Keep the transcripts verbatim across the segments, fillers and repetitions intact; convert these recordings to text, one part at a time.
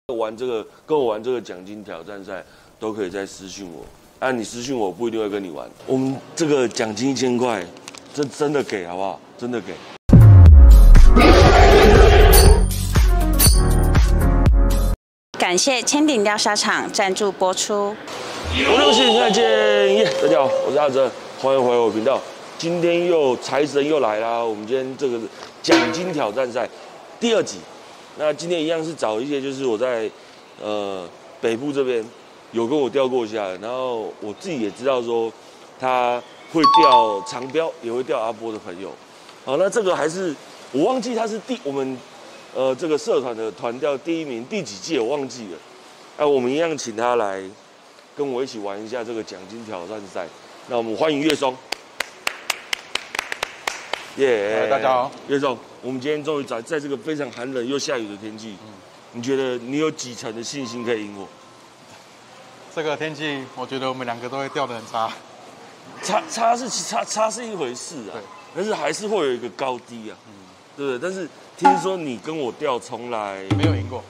玩这个跟我玩这个奖金挑战赛，都可以再私讯我。啊，你私讯我不一定会跟你玩。我们这个奖金一千块，真真的给好不好？真的给。 感谢千鼎钓虾场赞助播出。 五六七，再见耶！大家好，我是阿哲，欢迎回来我频道。今天又财神又来啦！我们今天这个奖金挑战赛第二集。那今天一样是找一些就是我在呃北部这边有跟我钓过虾，然后我自己也知道说他会钓长标，也会钓阿波的朋友。好，那这个还是我忘记他是第我们呃这个社团的团钓第一名第几届我忘记了。那我们一样请他来跟我一起玩一下这个奖金挑战赛。那我们欢迎岳松。耶、yeah ！ 大家好， 岳松，我们今天终于在在这个非常寒冷又下雨的天气，嗯、你觉得你有几成的信心可以赢我？ 这个天气，我觉得我们两个都会钓得很差。 差差是差差是一回事啊，但是还是会有一个高低啊，嗯、对不对？但是听说你跟我钓从来没有赢过，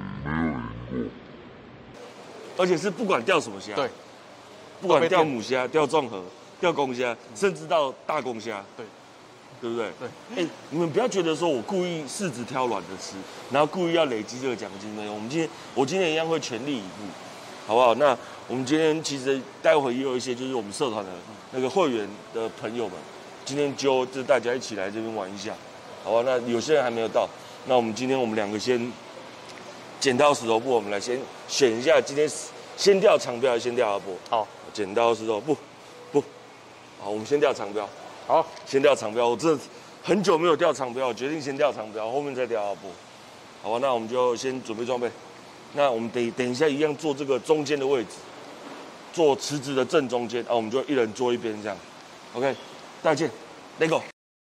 而且是不管钓什么虾， 对， 不管钓母虾、钓综合、钓公虾，甚至到大公虾， 对。 对不对？ 对， 哎，你们不要觉得说我故意柿子挑软的吃，然后故意要累积这个奖金没有。我们今天，我今天一样会全力以赴，好不好？那我们今天其实待会也有一些就是我们社团的那个会员的朋友们，今天就就大家一起来这边玩一下，好吧？那有些人还没有到，那我们今天我们两个先剪刀石头布，我们来先选一下今天先钓长标还是先钓阿波？ 好， 剪刀石头布，不，好，我们先钓长标。 好， 先钓长标，我真的很久没有钓长标，我决定先钓长标，后面再钓阿波。好吧，那我们就先准备装备。那我们等等一下一样坐这个中间的位置，坐池子的正中间啊，我们就一人坐一边这样。OK， 大家见 ，Let go。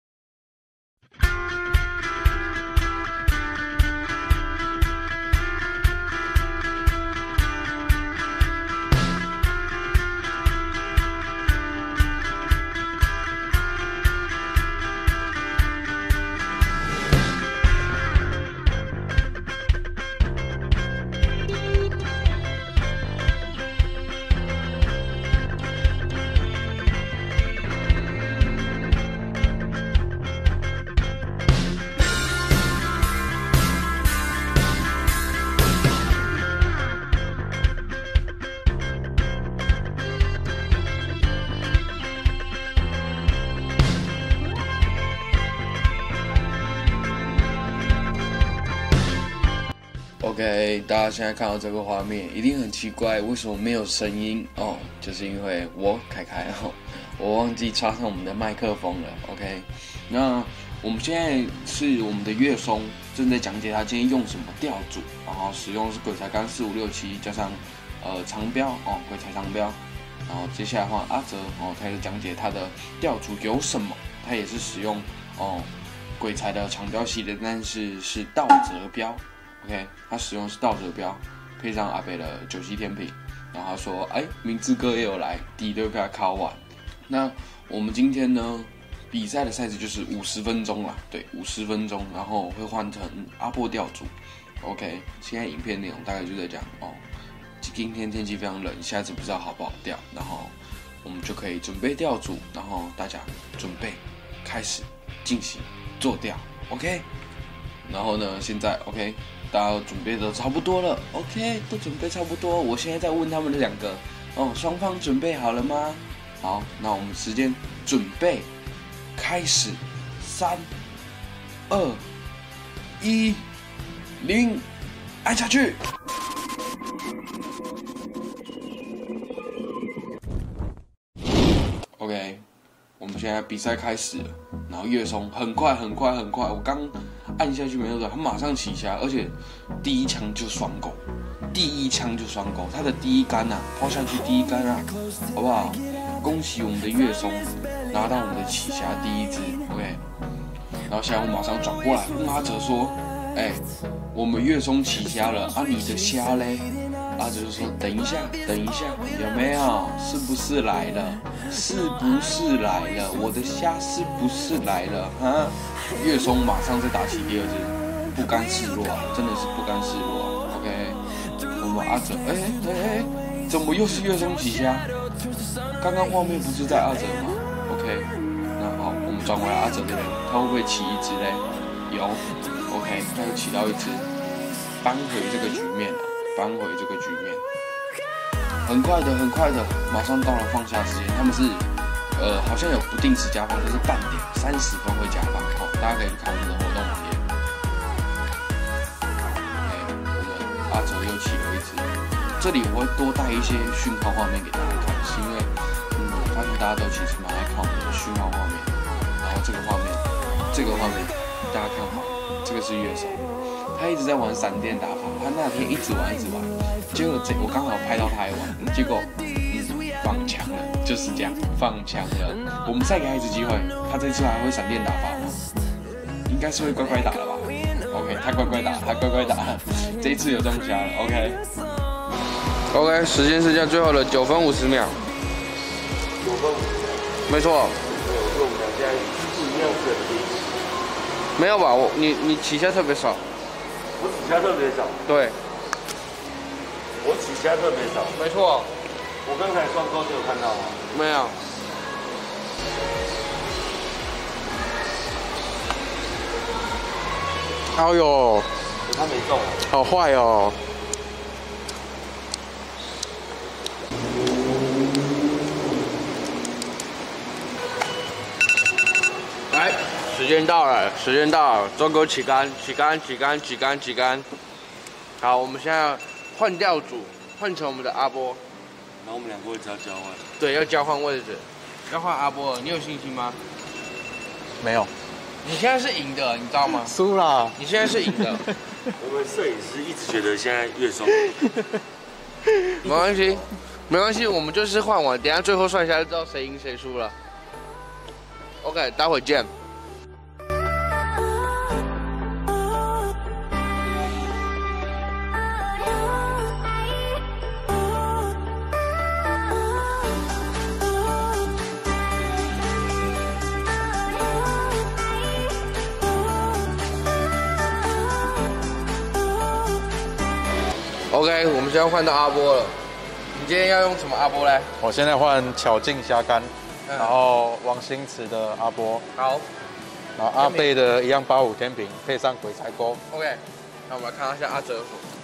OK， 大家现在看到这个画面，一定很奇怪，为什么没有声音哦？就是因为我凯凯哦，我忘记插上我们的麦克风了。OK， 那我们现在是我们的岳松正在讲解他今天用什么钓组，然后使用的是鬼才竿四五六七加上呃长标哦，鬼才长标。然后接下来的话，阿哲哦，他也讲解他的钓组有什么，他也是使用哦鬼才的长标系列，但是是倒折标。OK， 他使用的是倒折标，配上阿北的九溪天平，然后他说，哎，明志哥也有来，第一队被他考完。那我们今天呢，比赛的赛制就是五十分钟啦，对，五十分钟，然后会换成阿波钓组。OK， 现在影片内容大概就在讲哦，今天天气非常冷，下次不知道好不好钓，然后我们就可以准备钓组，然后大家准备开始进行做钓 ，OK。然后呢，现在 OK。大家准备的差不多了 ，OK， 都准备差不多。我现在在问他们两个，哦，双方准备好了吗？好，那我们时间准备开始，三、二、一、零，按下去。OK， 我们现在比赛开始了，然后岳松很快很快很快，我刚按下去没有的，他马上起虾，而且第一枪就双钩，第一枪就双钩，他的第一杆啊，抛下去第一杆啊，好不好？恭喜我们的岳松拿到我们的起虾第一支 ，OK。然后现在我马上转过来问阿哲说，哎、欸，我们岳松起虾了，啊，你的虾嘞？阿哲就说等一下，等一下，有没有？是不是来了？是不是来了？我的虾是不是来了？啊？岳松马上再打起第二支，不甘示弱啊，真的是不甘示弱啊。OK。 么阿哲？哎哎哎，怎么又是月中起虾？刚刚画面不是在阿哲吗 ？OK， 那好，我们转回来阿哲这边，他会不会起一只嘞？有 ，OK， 他又起到一只，扳回这个局面啊，扳回这个局面。很快的，很快的，马上到了放下时间，他们是。呃，好像有不定时加放，就是半点三十分会加放，好、哦，大家可以去看我们的活动网页。哎，我们阿哲又起了一只，这里我会多带一些讯号画面给大家看，是因为，嗯，我发现大家都其实蛮爱看我们的讯号画面，然后这个画面，这个画面，大家看好，这个是乐手，他一直在玩闪电打法，他那天一直玩一直玩，结果这我刚好拍到他还玩，结果。放枪了，就是这样，放枪了。我们再给他一次机会，他这次还会闪电打法吗？应该是会乖乖打了吧 ？OK， 他乖乖打，他乖乖打，这一次有中虾了。OK，OK，、okay. okay, 时间是这样，最后的九分五十秒。 九分五十秒， 没错。 没有，我们俩现在不一样的第一次。 没有吧？我你你起虾特别少。 我起虾特别少。 对。 我起虾特别少。 没错。 我刚才双钩，你有看到吗？ 没有。哎呦， 他没中， 好坏哦。来，时间到了，时间到了，中钩起竿，起竿，起竿，起竿，起竿。好，我们现在换调组，换成我们的阿波。 然后我们两个位置要交换。 对，要交换位置，要换阿波尔，你有信心吗？ 没有。 你现在是赢的，你知道吗？ 输了。 你现在是赢的。 我们摄影师一直觉得现在越松。 没关系，没关系，我们就是换完，等一下最后算下来知道谁赢谁输了。OK， 待会见。OK， 我们现在换到阿波了。你今天要用什么阿波嘞？ 我现在换巧劲虾竿，嗯、然后王星驰的阿波。 好。 然后阿贝的一样八五天平，配上鬼才钩。 OK， 那我们来看一下阿哲。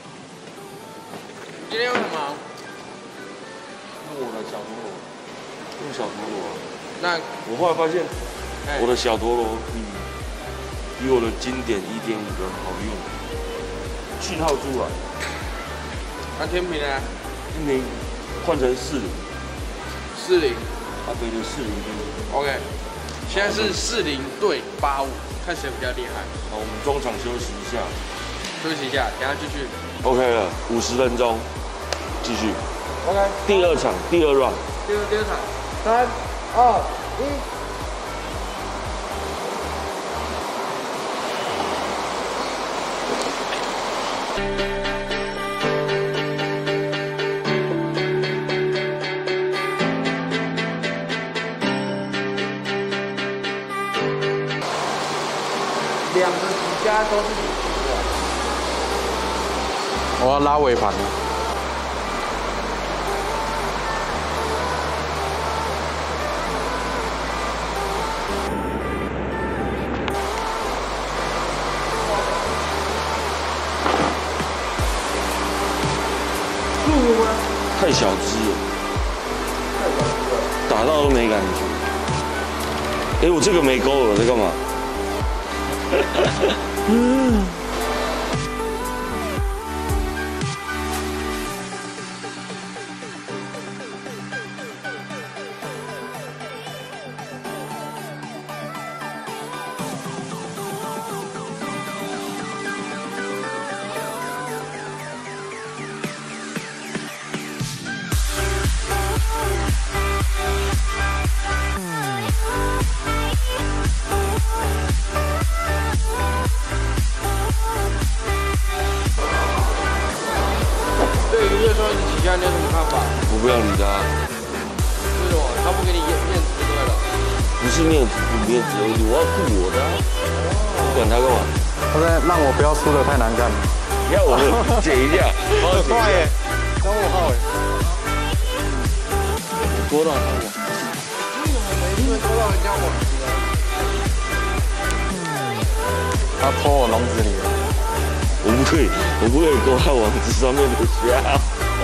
今天用什么？ 用我的小陀螺。用小陀螺。 那我后来发现，我的小陀螺比比我的经典一点五的好用。讯号出来。 那天平呢？ 天平换成四零， 四零， 阿贝的四零天平。 OK， 现在是四零对八五，看谁比较厉害。 好，我们中场休息一下， 休息一下，等下继续。 OK 了，五十分钟，继续。 OK， 第二场，第二 round。 第二第二场，三二一。两个底家都是你出的。 我要拉尾盘了。 入吗？太小只了，太小只了，打到都没感觉。哎，我这个没钩了，在干嘛？嗯。 你有什么看法？ 我不要理他。 为什么？他不给你面面子就对了。 不是面子不面子而已，我要顾我的、啊，我管他干嘛？ 他在让我不要输得太难看。 你要我解一下，帮我解一下。 快耶！张五号哎， 多到他我。 每次拖到人家网子了。他拖我笼子里了。 我不可以，我不可以勾到网子上面的虾。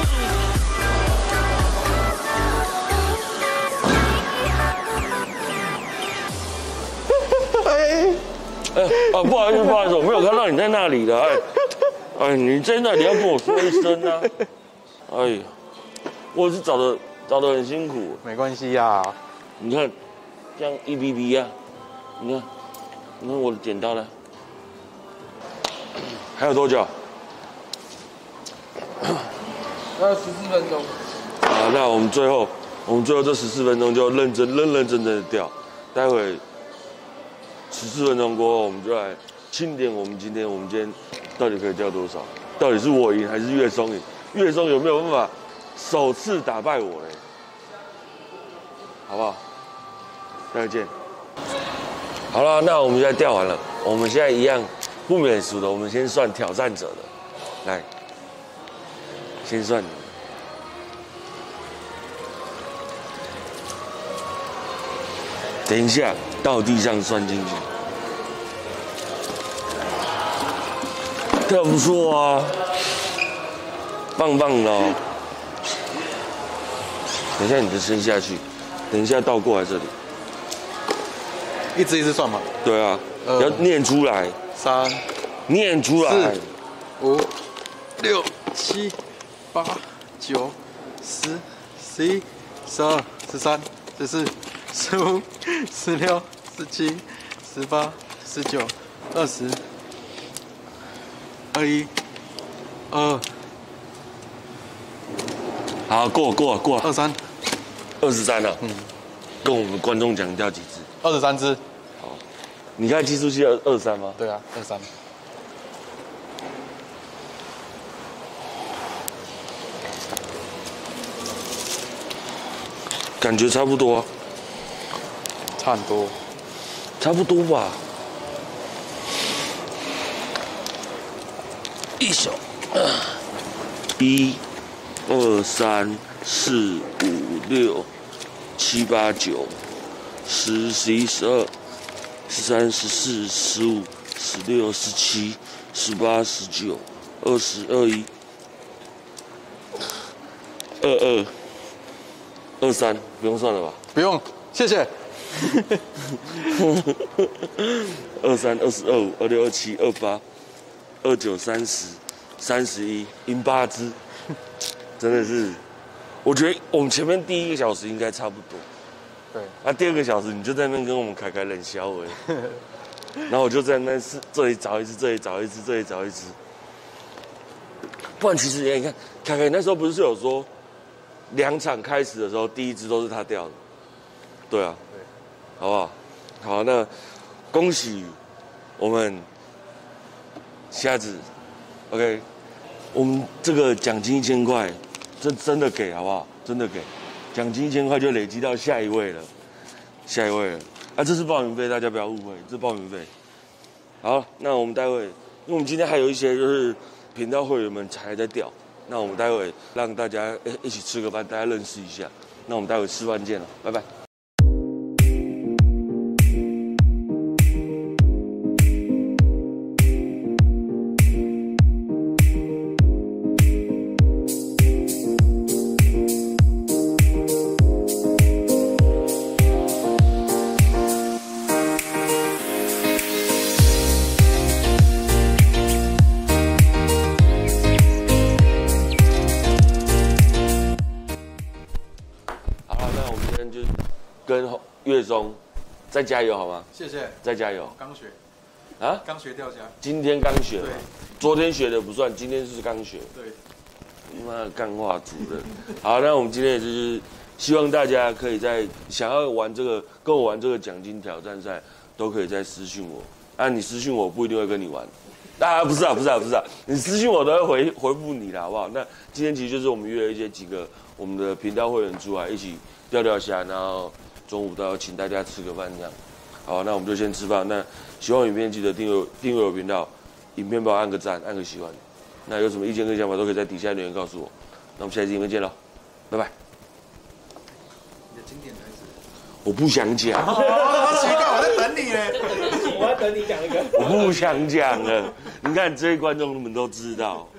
哎啊，不好意思，不好意思，我没有看到你在那里的。哎，哎，你在那里要跟我说一声啊。哎呀，我是找的找的很辛苦。 没关系呀， 你看，这样一比比啊，你看，你看我的剪刀呢？还有多久？ 还有十四分钟。 好，那我们最后，我们最后这十四分钟就认真、认认真真的钓。待会十四分钟过后，我们就来清点我们今天，我们今天到底可以钓多少？到底是我赢还是岳松赢？岳松有没有办法首次打败我嘞？好不好？待会见。好了，那我们现在钓完了，我们现在一样不免俗的，我们先算挑战者的，来，先算你。等一下，到地上算进去，这不错啊，棒棒的哦。等一下你的伸下去，等一下倒过来这里。 一只一只算吗？ 对啊， 呃要念出来， 三、 念出来。 四五、六、七、八、九、十、十一、十二、十三、十四、十五、十六、十七、十八、十九、二十、二一、二好，过过过， 二三、 二十三了。嗯，跟我们观众讲掉几只？ 二十三只。 你看计数器二二三吗？ 对啊，二三。 感觉差不多、啊， 差很多。 差不多吧。一手，一、二、三、四、五、六、七、八、九、十、十一、十二、十三、十四、十五、十六、十七、十八、十九、二十、二一、二二、二三，不用算了吧？ 不用，谢谢。 二三、二四、二五、二六、二七、二八、二九、三十、三十一，赢八只，真的是，我觉得我们前面第一个小时应该差不多。 对， 那、啊、第二个小时你就在那边跟我们凯凯冷笑而已，然后我就在那是这里找一只，这里找一只，这里找一只。不然其实你看，凯凯那时候不是有说，两场开始的时候第一只都是他钓的，对啊， 对， 好不好？好，那恭喜我们瞎子 ，OK， 我们这个奖金一千块，这真的给好不好？真的给。奖金一千块就累积到下一位了，下一位了。啊，这是报名费，大家不要误会，这是报名费。好，那我们待会，因为我们今天还有一些就是频道会员们还在钓，那我们待会让大家一起吃个饭，大家认识一下。那我们待会吃饭见了，拜拜。跟岳松再加油好吗？ 谢谢。 再加油。 刚学啊？ 刚学钓虾。 今天刚学。对。昨天学的不算，今天是刚学。 对。 妈干话族的。好，那我们今天也就是希望大家可以在想要玩这个跟我玩这个奖金挑战赛，都可以在私讯我。啊，你私讯我不一定会跟你玩。啊，不是啊，不是啊，不是啊，你私讯我都会回回复你啦，好不好？那今天其实就是我们约了一些几个我们的频道会员出来一起钓钓虾，然后中午都要请大家吃个饭这样。好，那我们就先吃饭。那喜欢影片记得订阅订阅我频道，影片帮我按个赞，按个喜欢。 那有什么意见跟想法都可以在底下留言告诉我。那我们下期影片见喽，拜拜。 你的经典台词， 我不想讲。 哦，奇怪，我在等你呢。 我要等你讲一个。 我不想讲了。你看这些观众们都知道。